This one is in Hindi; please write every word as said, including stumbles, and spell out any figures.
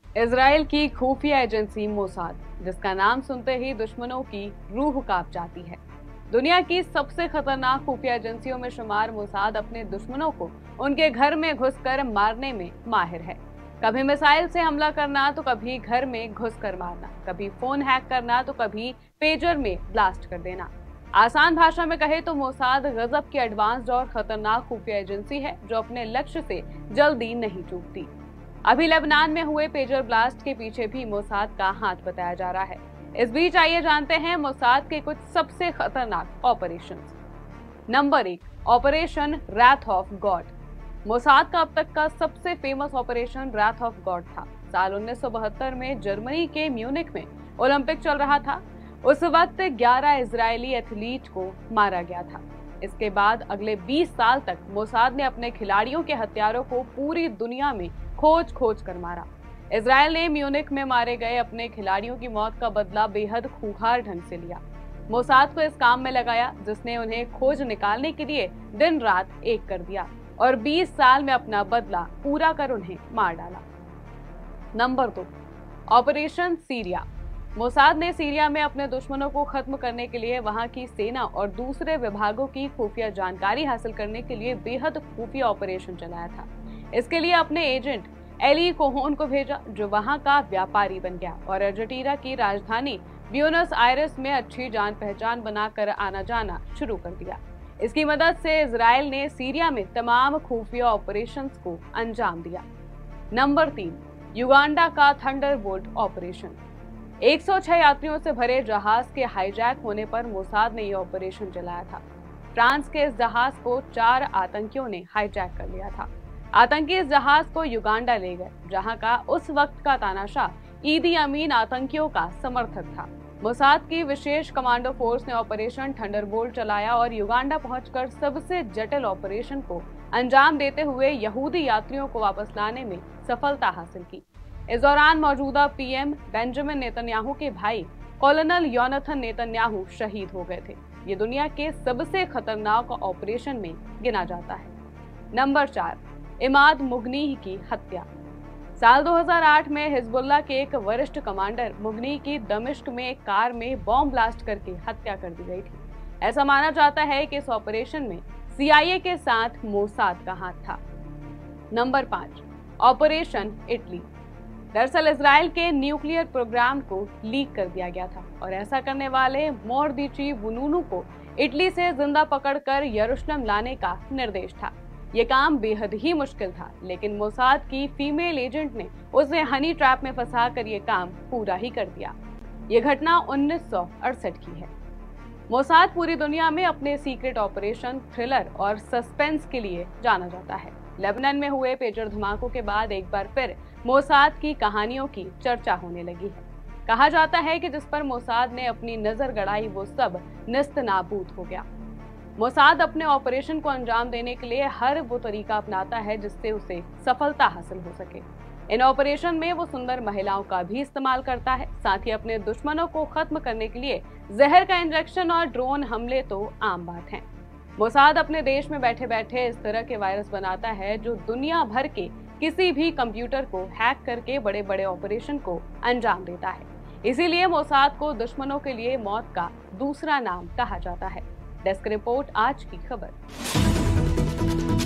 इजराइल की खुफिया एजेंसी मोसाद, जिसका नाम सुनते ही दुश्मनों की रूह कांप जाती है। दुनिया की सबसे खतरनाक खुफिया एजेंसियों में शुमार मोसाद अपने दुश्मनों को उनके घर में घुसकर मारने में माहिर है। कभी मिसाइल से हमला करना तो कभी घर में घुसकर मारना, कभी फोन हैक करना तो कभी पेजर में ब्लास्ट कर देना। आसान भाषा में कहे तो मोसाद गजब की एडवांस्ड और खतरनाक खुफिया एजेंसी है जो अपने लक्ष्य से जल्दी नहीं चूकती। अभी लेबनान में हुए पेजर ब्लास्ट के पीछे भी मोसाद का हाथ बताया जा रहा है। इस बीच आइए जानते हैं मोसाद के कुछ सबसे खतरनाक ऑपरेशंस। नंबर एक, operation wrath of God. Mossad का अब तक का सबसे famous operation wrath of God था। साल उन्नीस सौ बहत्तर में जर्मनी के म्यूनिख में ओलंपिक चल रहा था। उस वक्त ग्यारह इजरायली एथलीट को मारा गया था। इसके बाद अगले बीस साल तक मोसाद ने अपने खिलाड़ियों के हत्यारों को पूरी दुनिया में खोज खोज कर मारा। इजराइल ने म्यूनिख में मारे गए अपने खिलाड़ियों की मौत का बदला बेहद खूंखार ढंग से लिया। मोसाद को इस काम में लगाया जिसने उन्हें खोज निकालने के लिए दिन रात एक कर दिया और बीस साल में अपना बदला पूरा कर उन्हें मार डाला। नंबर दो, ऑपरेशन सीरिया। मोसाद ने सीरिया में अपने दुश्मनों को खत्म करने के लिए वहां की सेना और दूसरे विभागों की खुफिया जानकारी हासिल करने के लिए बेहद खुफिया ऑपरेशन चलाया था। इसके लिए अपने एजेंट एली कोहोन को भेजा जो वहां का व्यापारी बन गया और अर्जेंटीना की राजधानी ब्यूनस आयरेस में अच्छी जान पहचान बनाकर आना जाना शुरू कर दिया। इसकी मदद से इजराइल ने सीरिया में तमाम खुफिया ऑपरेशंस को अंजाम दिया। नंबर तीन, युगांडा का थंडरबोल्ट ऑपरेशन। एक सौ छह यात्रियों से भरे जहाज के हाईजैक होने पर मोसाद ने यह ऑपरेशन चलाया था। फ्रांस के इस जहाज को चार आतंकियों ने हाईजैक कर लिया था। आतंकी इस जहाज को युगांडा ले गए, जहां का उस वक्त का तानाशाह ईदी अमीन आतंकियों का समर्थक था। मोसाद की विशेष कमांडो फोर्स ने ऑपरेशन थंडरबोल्ट चलाया और युगांडा पहुंचकर सबसे जटिल ऑपरेशन को अंजाम देते हुए यहूदी यात्रियों को वापस लाने में सफलता हासिल की। इस दौरान मौजूदा पीएम बेंजामिन नेतन्याहू के भाई कॉलोनल योनाथन नेतन्याहू शहीद हो गए थे। ये दुनिया के सबसे खतरनाक ऑपरेशन में गिना जाता है। नंबर चार, इमाद मुगनीह की हत्या। साल दो हज़ार आठ में हिजबुल्लाह के एक वरिष्ठ कमांडर मुगनीह की दमिश्क में एक कार में बॉम्ब ब्लास्ट करके हत्या कर दी गई थी। ऐसा माना जाता है कि इस ऑपरेशन में सीआईए के साथ मोसाद का हाथ था। नंबर पाँच, ऑपरेशन इटली। दरअसल इजराइल के न्यूक्लियर प्रोग्राम को लीक कर दिया गया था और ऐसा करने वाले मोर्दिची वुनूनू को इटली से जिंदा पकड़कर यरूशलेम लाने का निर्देश था। ये काम बेहद ही मुश्किल था, लेकिन मोसाद की फीमेल एजेंट ने उसे हनी ट्रैप में फंसाकर ये काम पूरा ही कर दिया। ये घटना उन्नीस सौ अड़सठ की है। मोसाद पूरी दुनिया में अपने सीक्रेट ऑपरेशन, थ्रिलर और सस्पेंस के लिए जाना जाता है। लेबनान में हुए पेजर धमाकों के बाद एक बार फिर मोसाद की कहानियों की चर्चा होने लगी है। कहा जाता है कि जिस पर मोसाद ने अपनी नजर गड़ाई वो सब निस्त नाबूद हो गया। मोसाद अपने ऑपरेशन को अंजाम देने के लिए हर वो तरीका अपनाता है जिससे उसे सफलता हासिल हो सके। इन ऑपरेशन में वो सुंदर महिलाओं का भी इस्तेमाल करता है। साथ ही अपने दुश्मनों को खत्म करने के लिए जहर का इंजेक्शन और ड्रोन हमले तो आम बात है। मोसाद अपने देश में बैठे बैठे इस तरह के वायरस बनाता है जो दुनिया भर के किसी भी कंप्यूटर को हैक करके बड़े बड़े ऑपरेशन को अंजाम देता है। इसीलिए मोसाद को दुश्मनों के लिए मौत का दूसरा नाम कहा जाता है। डेस्क रिपोर्ट, आज की खबर।